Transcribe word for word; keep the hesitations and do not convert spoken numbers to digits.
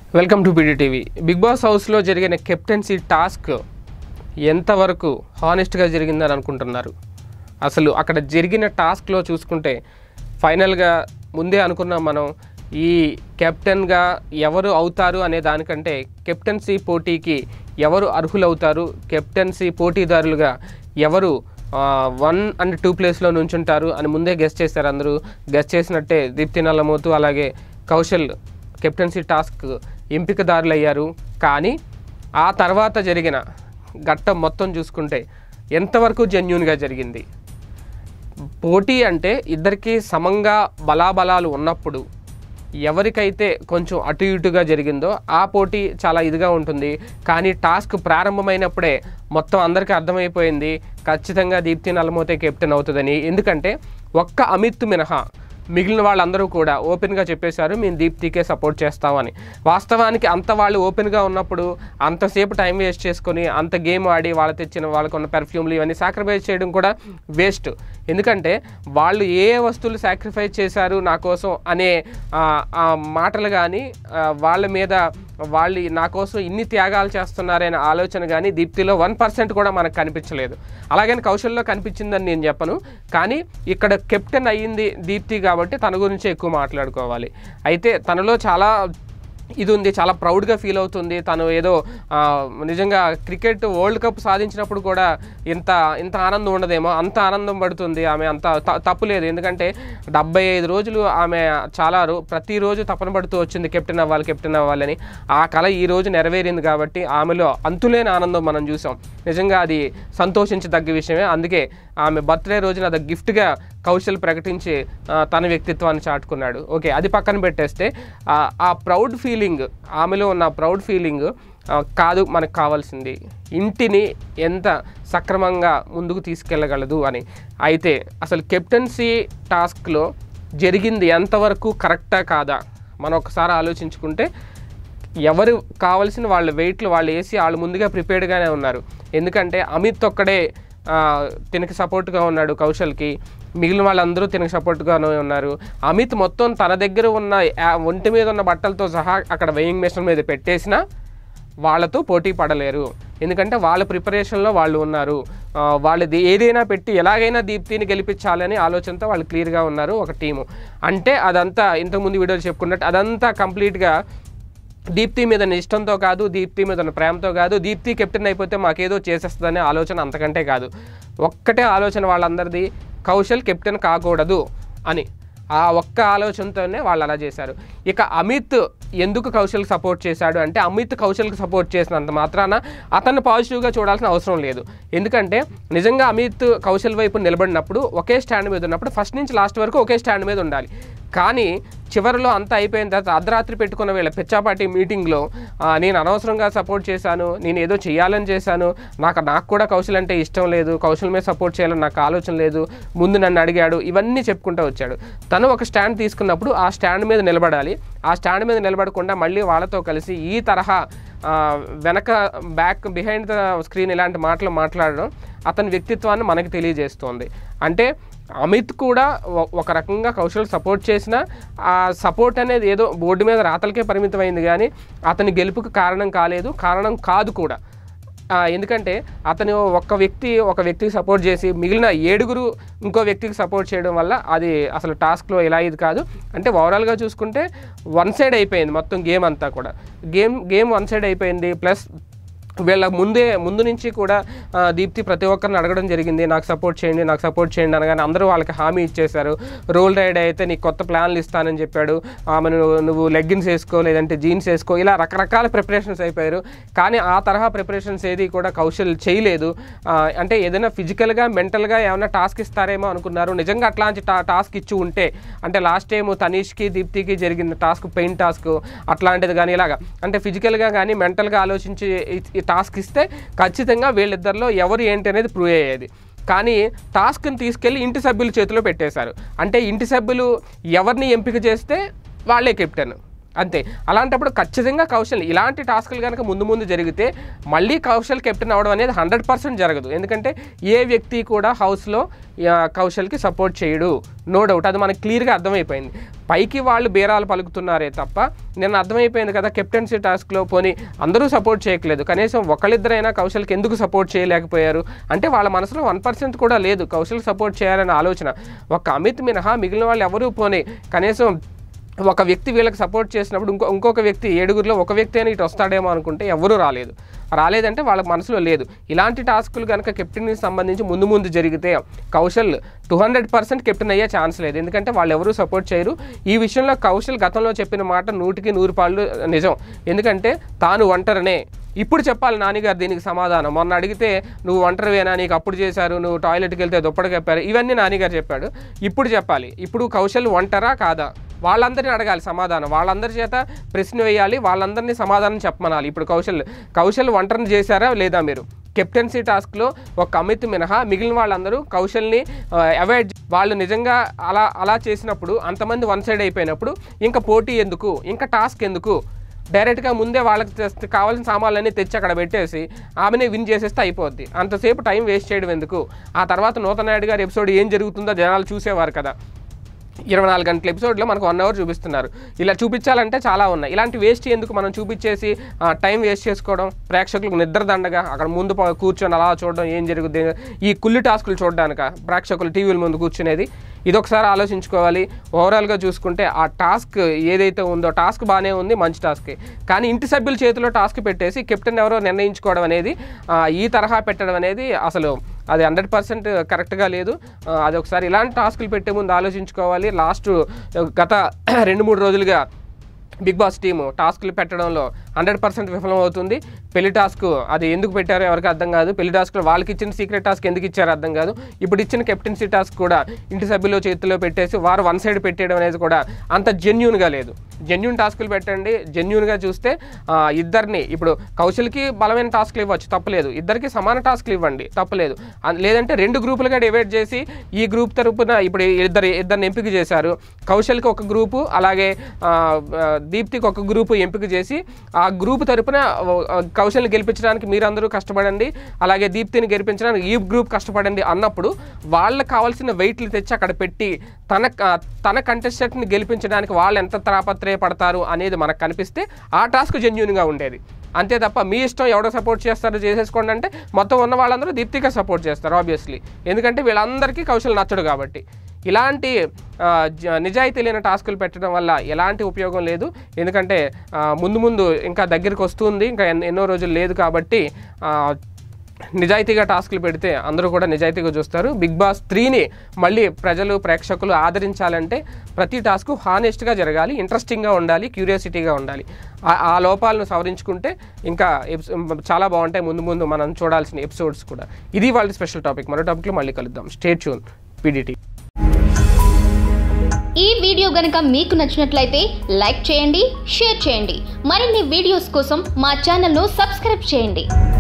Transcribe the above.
Welcome to PDTV. Big boss హౌస్లో జరిగిన captaincy task ఎంతవరకు హానెస్ట్గా జరిగిందని అనుకుంటున్నారు? అసలు అక్కడ జరిగిన టాస్క్లో చూసుకుంటే ఫైనల్గా ముందే అనుకున్నాం మనం, ఈ కెప్టెన్గా ఎవరు అవుతారు అనే దానికంటే కెప్టెన్సీ పోటీకి ఎవరు అర్హులవుతారు, కెప్టెన్సీ పోటీదారులుగా ఎవరు వన్ అండ్ టూ ప్లేస్లో నుంచుంటారు అని ముందే గెస్ చేశారు. అందరూ గెస్ చేసినట్టే దీప్తి నల్లమోతు అలాగే కౌశల్ కెప్టెన్సీ టాస్క్ ఎంపికదారులు అయ్యారు. కానీ ఆ తర్వాత జరిగిన ఘట్టం మొత్తం చూసుకుంటే ఎంతవరకు జెన్యూన్గా జరిగింది? పోటీ అంటే ఇద్దరికీ సమంగా బలాబలాలు ఉన్నప్పుడు ఎవరికైతే కొంచెం అటు ఇటుగా జరిగిందో ఆ పోటీ చాలా ఇదిగా ఉంటుంది. కానీ టాస్క్ ప్రారంభమైనప్పుడే మొత్తం అందరికీ అర్థమైపోయింది ఖచ్చితంగా దీప్తి నల్లమోతే కెప్టెన్ అవుతుందని. ఎందుకంటే ఒక్క అమిత్ మినహా మిగిలిన వాళ్ళందరూ కూడా ఓపెన్గా చెప్పేశారు మేము దీప్తికే సపోర్ట్ చేస్తామని. వాస్తవానికి అంత వాళ్ళు ఓపెన్గా ఉన్నప్పుడు అంతసేపు టైం వేస్ట్ చేసుకొని అంత గేమ్ ఆడి వాళ్ళ తెచ్చిన వాళ్ళకున్న పెర్ఫ్యూమ్లు ఇవన్నీ సాక్రిఫైస్ చేయడం కూడా వేస్ట్. ఎందుకంటే వాళ్ళు ఏ ఏ వస్తువులు సాక్రిఫైస్ చేశారు నా కోసం అనే మాటలు కానీ వాళ్ళ మీద వాళ్ళు నా కోసం ఇన్ని త్యాగాలు చేస్తున్నారనే ఆలోచన కానీ దీప్తిలో వన్ పర్సెంట్ కూడా మనకు కనిపించలేదు. అలాగని కౌశల్లో కనిపించిందని నేను చెప్పను. కానీ ఇక్కడ కెప్టెన్ అయ్యింది దీప్తి కాబట్టి తన గురించి ఎక్కువ మాట్లాడుకోవాలి. అయితే తనలో చాలా ఇది ఉంది, చాలా ప్రౌడ్గా ఫీల్ అవుతుంది. తను ఏదో నిజంగా క్రికెట్ వరల్డ్ కప్ సాధించినప్పుడు కూడా ఇంత ఇంత ఆనందం ఉండదేమో, అంత ఆనందం పడుతుంది ఆమె. అంత తప్పు లేదు, ఎందుకంటే డెబ్బై ఐదు రోజులు ఆమె చాలా ప్రతిరోజు తపన పడుతూ వచ్చింది కెప్టెన్ అవ్వాలి కెప్టెన్ అవ్వాలని. ఆ కళ ఈ రోజు నెరవేరింది కాబట్టి ఆమెలో అంతులేని ఆనందం మనం చూసాం. నిజంగా అది సంతోషించదగ్గ విషయమే. అందుకే ఆమె బర్త్డే రోజున అది గిఫ్ట్గా కౌశల్ ప్రకటించి తన వ్యక్తిత్వాన్ని చాటుకున్నాడు. ఓకే, అది పక్కన పెట్టేస్తే ఆ ప్రౌడ్ ఫీలింగ్, ఆమెలో ఉన్న ప్రౌడ్ ఫీలింగ్ కాదు మనకు కావాల్సింది, ఇంటిని ఎంత సక్రమంగా ముందుకు తీసుకెళ్ళగలదు అని. అయితే అసలు కెప్టెన్సీ టాస్క్లో జరిగింది ఎంతవరకు కరెక్టా కాదా మనం ఒకసారి ఆలోచించుకుంటే, ఎవరు కావాల్సిన వాళ్ళ వెయిట్లు వాళ్ళు వేసి వాళ్ళు ముందుగా ప్రిపేర్డ్గానే ఉన్నారు. ఎందుకంటే అమిత్ ఒక్కడే తినకి సపోర్ట్గా ఉన్నాడు కౌశల్కి, మిగిలిన వాళ్ళందరూ తినకి సపోర్ట్గానే ఉన్నారు. అమిత్ మొత్తం తన దగ్గర ఉన్న ఒంటి మీద ఉన్న బట్టలతో సహా అక్కడ వెయింగ్ మెషిన్ మీద పెట్టేసినా వాళ్ళతో పోటీ పడలేరు. ఎందుకంటే వాళ్ళ ప్రిపరేషన్లో వాళ్ళు ఉన్నారు. వాళ్ళు ఏదైనా పెట్టి ఎలాగైనా దీప్తిని గెలిపించాలని ఆలోచనతో వాళ్ళు క్లియర్గా ఉన్నారు ఒక టీము. అంటే అదంతా ఇంతకుముందు వీడియోలు చెప్పుకున్నట్టు అదంతా కంప్లీట్గా దీప్తి మీద ఇష్టంతో కాదు, దీప్తి మీద ఉన్న ప్రేమతో కాదు, దీప్తి కెప్టెన్ అయిపోతే మాకేదో చేసేస్తుందనే ఆలోచన అంతకంటే కాదు. ఒక్కటే ఆలోచన వాళ్ళందరిది, కౌశల్ కెప్టెన్ కాకూడదు అని. ఆ ఒక్క ఆలోచనతోనే వాళ్ళు అలా చేశారు. ఇక అమిత్ ఎందుకు కౌశల్కి సపోర్ట్ చేశాడు అంటే, అమిత్ కౌశల్కి సపోర్ట్ చేసినంత మాత్రాన అతన్ని పాజిటివ్గా చూడాల్సిన అవసరం లేదు. ఎందుకంటే నిజంగా అమిత్ కౌశల్ వైపు నిలబడినప్పుడు ఒకే స్టాండ్ మీద ఉన్నప్పుడు ఫస్ట్ నుంచి లాస్ట్ వరకు ఒకే స్టాండ్ మీద ఉండాలి. కానీ చివరిలో అంతా అయిపోయిన తర్వాత అర్ధరాత్రి పెట్టుకున్న వీళ్ళ పిచ్చాపాటి మీటింగ్లో నేను అనవసరంగా సపోర్ట్ చేశాను, నేను ఏదో చేయాలని చేశాను, నాకు నాకు కూడా కౌశల్ అంటే ఇష్టం లేదు, కౌశల్ మీద సపోర్ట్ చేయాలని నాకు ఆలోచన లేదు, ముందు నన్ను అడిగాడు, ఇవన్నీ చెప్పుకుంటూ వచ్చాడు. తను ఒక స్టాండ్ తీసుకున్నప్పుడు ఆ స్టాండ్ మీద నిలబడాలి. ఆ స్టాండ్ మీద నిలబడకుండా మళ్ళీ వాళ్ళతో కలిసి ఈ తరహా వెనక బ్యాక్ బిహైండ్ ద స్క్రీన్ ఇలాంటి మాటలు మాట్లాడడం అతని వ్యక్తిత్వాన్ని మనకు తెలియజేస్తోంది. అంటే అమిత్ కూడా ఒక రకంగా కౌశల్ సపోర్ట్ చేసిన ఆ సపోర్ట్ అనేది ఏదో బోర్డు మీద రాతలకే పరిమితమైంది, కానీ అతని గెలుపుకు కారణం కాలేదు, కారణం కాదు కూడా. ఎందుకంటే అతను ఒక వ్యక్తి ఒక వ్యక్తికి సపోర్ట్ చేసి మిగిలిన ఏడుగురు ఇంకో వ్యక్తికి సపోర్ట్ చేయడం వల్ల అది అసలు టాస్క్లో ఇలా ఇది కాదు. అంటే ఓవరాల్గా చూసుకుంటే వన్ సైడ్ అయిపోయింది మొత్తం గేమ్ అంతా కూడా. గేమ్ గేమ్ వన్ సైడ్ అయిపోయింది. ప్లస్ వీళ్ళ ముందే ముందు నుంచి కూడా దీప్తి ప్రతి ఒక్కరిని అడగడం జరిగింది, నాకు సపోర్ట్ చేయండి నాకు సపోర్ట్ చేయండి అనగానే అందరూ వాళ్ళకి హామీ ఇచ్చేశారు. రోల్ రైడ్ అయితే నీకు కొత్త ప్లాన్లు ఇస్తానని చెప్పాడు, ఆమె నువ్వు లెగ్గిన్స్ వేసుకో లేదంటే జీన్స్ వేసుకో, ఇలా రకరకాల ప్రిపరేషన్స్ అయిపోయారు. కానీ ఆ తరహా ప్రిపరేషన్స్ ఏది కూడా కౌశల్ చేయలేదు. అంటే ఏదైనా ఫిజికల్గా మెంటల్గా ఏమైనా టాస్క్ ఇస్తారేమో అనుకున్నారు. నిజంగా అట్లాంటి టా టాస్క్ ఇచ్చి ఉంటే, అంటే లాస్ట్ టైం తనీష్కి దీప్తికి జరిగిన టాస్క్ పెయిన్ టాస్క్ అట్లాంటిది కానీ ఇలాగా అంటే ఫిజికల్గా కానీ మెంటల్గా ఆలోచించి టాస్క్ ఇస్తే ఖచ్చితంగా వీళ్ళిద్దరిలో ఎవరు ఏంటి అనేది ప్రూవ్ అయ్యేది. కానీ టాస్క్ని తీసుకెళ్ళి ఇంటి సభ్యుల చేతిలో పెట్టేశారు. అంటే ఇంటి సభ్యులు ఎవరిని ఎంపిక చేస్తే వాళ్ళే కెప్టెన్. అంతే. అలాంటప్పుడు ఖచ్చితంగా కౌశల్ ఇలాంటి టాస్కులు కనుక ముందు ముందు జరిగితే మళ్ళీ కౌశల్ కెప్టెన్ అవ్వడం అనేది హండ్రెడ్ పర్సెంట్ జరగదు. ఎందుకంటే ఏ వ్యక్తి కూడా హౌస్లో కౌశల్కి సపోర్ట్ చేయడు, నో డౌట్. అది మనకు క్లియర్గా అర్థమైపోయింది. పైకి వాళ్ళు బేరాలు పలుకుతున్నారే తప్ప నేను అర్థమైపోయింది కదా కెప్టెన్సీ టాస్క్లో పోనీ అందరూ సపోర్ట్ చేయట్లేదు, కనీసం ఒకళ్ళిద్దరైనా కౌశల్కి ఎందుకు సపోర్ట్ చేయలేకపోయారు అంటే వాళ్ళ మనసులో వన్ పర్సెంట్ కూడా లేదు కౌశల్ సపోర్ట్ చేయాలనే ఆలోచన. ఒక అమిత్ మినహా మిగిలిన వాళ్ళు ఎవరూ పోనీ కనీసం ఒక వ్యక్తి వీళ్ళకి సపోర్ట్ చేసినప్పుడు ఇంకో ఇంకొక వ్యక్తి ఏడుగురిలో ఒక వ్యక్తి అని ఇటు వస్తాడేమో అనుకుంటే ఎవరూ రాలేదు. రాలేదంటే వాళ్ళ మనసులో లేదు. ఇలాంటి టాస్కులు కనుక కెప్టెన్కి సంబంధించి ముందు ముందు జరిగితే Kaushal two hundred percent captain అయ్యే ఛాన్స్ లేదు. ఎందుకంటే వాళ్ళు ఎవరూ సపోర్ట్ చేయరు. ఈ విషయంలో కౌశల్ గతంలో చెప్పిన మాట నూటికి నూరు పాళ్ళు నిజం. ఎందుకంటే తాను ఒంటరినే. ఇప్పుడు చెప్పాలి నాన్నగారు దీనికి సమాధానం. మొన్న అడిగితే నువ్వు ఒంటరివేనా, నీకు అప్పుడు చేశారు, నువ్వు టాయిలెట్కి వెళ్తే దుప్పటి కప్పారు, ఇవన్నీ నాన్నగారు చెప్పాడు. ఇప్పుడు చెప్పాలి, ఇప్పుడు కౌశల్ ఒంటరా కాదా వాళ్ళందరినీ అడగాలి సమాధానం. వాళ్ళందరి చేత ప్రశ్న వేయాలి, వాళ్ళందరినీ సమాధానం చెప్పమనాలి. ఇప్పుడు కౌశల్ కౌశల్ ఒంటరిని చేశారా లేదా మీరు? కెప్టెన్సీ టాస్క్లో ఒక అమిత్ మినహా మిగిలిన వాళ్ళందరూ కౌశల్ని అవాయిడ్. వాళ్ళు నిజంగా అలా అలా చేసినప్పుడు అంతమంది వన్ సైడ్ అయిపోయినప్పుడు ఇంకా పోటీ ఎందుకు, ఇంకా టాస్క్ ఎందుకు? డైరెక్ట్గా ముందే వాళ్ళకి కావాల్సిన సామాన్లన్నీ తెచ్చి అక్కడ పెట్టేసి ఆమెనే విన్ చేసేస్తే అయిపోద్ది. అంతసేపు టైం వేస్ట్ చేయడం ఎందుకు? ఆ తర్వాత నూతన్ నాయుడు గారి ఎపిసోడ్ ఏం జరుగుతుందో జనాలు చూసేవారు కదా. ఇరవై నాలుగు గంటల ఎపిసోడ్లో మనకు వన్ అవర్ చూపిస్తున్నారు. ఇలా చూపించాలంటే చాలా ఉన్నాయి. ఇలాంటి వేస్ట్ ఎందుకు మనం చూపించేసి టైం వేస్ట్ చేసుకోవడం, ప్రేక్షకులకు నిద్ర దండగా అక్కడ ముందు కూర్చొని అలా చూడడం ఏం జరుగుతుంది, ఈ కుల్లి టాస్కులు చూడడానిక ప్రేక్షకులు టీవీల ముందు కూర్చునేది? ఇదొకసారి ఆలోచించుకోవాలి. ఓవరాల్గా చూసుకుంటే ఆ టాస్క్ ఏదైతే ఉందో టాస్క్ బాగానే ఉంది, మంచి టాస్కే. కానీ ఇంటి సభ్యుల చేతిలో టాస్క్ పెట్టేసి కెప్టెన్ ఎవరో నిర్ణయించుకోవడం అనేది, ఈ తరహా పెట్టడం అనేది అసలు అది హండ్రెడ్ పర్సెంట్ కరెక్ట్గా లేదు. అది ఒకసారి ఇలాంటి టాస్కులు పెట్టే ముందు ఆలోచించుకోవాలి. లాస్ట్ గత రెండు మూడు రోజులుగా బిగ్ బాస్ టీము టాస్కులు పెట్టడంలో హండ్రెడ్ పర్సెంట్ విఫలం అవుతుంది. పెళ్లి టాస్క్ అది ఎందుకు పెట్టారో ఎవరికి అర్థం కాదు. పెళ్లి టాస్క్లో వాళ్ళకి ఇచ్చిన సీక్రెట్ టాస్క్ ఎందుకు ఇచ్చారో అర్థం కాదు. ఇప్పుడు ఇచ్చిన కెప్టెన్సీ టాస్క్ కూడా ఇంటి సభ్యుల చేతిలో పెట్టేసి వారు వన్ సైడ్ పెట్టేయడం అనేది కూడా అంత జెన్యూన్గా లేదు. జెన్యూన్ టాస్కులు పెట్టండి. జెన్యూన్గా చూస్తే ఇద్దరిని ఇప్పుడు కౌశల్కి బలమైన టాస్క్లు ఇవ్వచ్చు, తప్పలేదు. ఇద్దరికి సమాన టాస్క్లు ఇవ్వండి, తప్పలేదు. లేదంటే రెండు గ్రూపులుగా డివైడ్ చేసి ఈ గ్రూప్ తరపున ఇప్పుడు ఇద్దరు ఇద్దరిని ఎంపిక చేశారు. కౌశల్కి ఒక గ్రూపు, అలాగే దీప్తికి ఒక గ్రూపు ఎంపిక చేసి ఆ గ్రూప్ తరపున కౌశల్ని గెలిపించడానికి మీరందరూ కష్టపడండి, అలాగే దీప్తిని గెలిపించడానికి ఈ గ్రూప్ కష్టపడండి అన్నప్పుడు వాళ్ళకి కావాల్సిన వెయిట్లు తెచ్చి అక్కడ పెట్టి తన తన కంటెస్టెంట్ని గెలిపించడానికి వాళ్ళు ఎంత తాపత్రయపడతారు అనేది మనకు కనిపిస్తే ఆ టాస్క్ జెన్యూన్గా ఉండేది. అంతే తప్ప మీ ఇష్టం ఎవడో సపోర్ట్ చేస్తారో చేసేసుకోండి అంటే మొత్తం ఉన్న వాళ్ళందరూ దీప్తిగా సపోర్ట్ చేస్తారు ఆబ్వియస్లీ. ఎందుకంటే వీళ్ళందరికీ కౌశల్ నచ్చడు కాబట్టి. ఇలాంటి నిజాయితీ లేని టాస్కులు పెట్టడం వల్ల ఎలాంటి ఉపయోగం లేదు. ఎందుకంటే ముందు ముందు ఇంకా దగ్గరికి వస్తుంది, ఇంకా ఎన్నో రోజులు లేదు కాబట్టి నిజాయితీగా టాస్కులు పెడితే అందరూ కూడా నిజాయితీగా చూస్తారు. బిగ్ బాస్ త్రీని మళ్ళీ ప్రజలు ప్రేక్షకులు ఆదరించాలంటే ప్రతి టాస్క్ హానెస్ట్గా జరగాలి, ఇంట్రెస్టింగ్గా ఉండాలి, క్యూరియాసిటీగా ఉండాలి. ఆ లోపాలను సవరించుకుంటే ఇంకా చాలా బాగుంటాయి ముందు ముందు మనం చూడాల్సిన ఎపిసోడ్స్ కూడా. ఇది వాళ్ళ స్పెషల్ టాపిక్. మరో టాపిక్లో మళ్ళీ కలుద్దాం. Stay tune PDTV. ఈ వీడియో గనుక మీకు నచ్చినట్లయితే లైక్ చేయండి, షేర్ చేయండి. మరిన్ని వీడియోస్ కోసం మా ఛానల్ను సబ్స్క్రైబ్ చేయండి.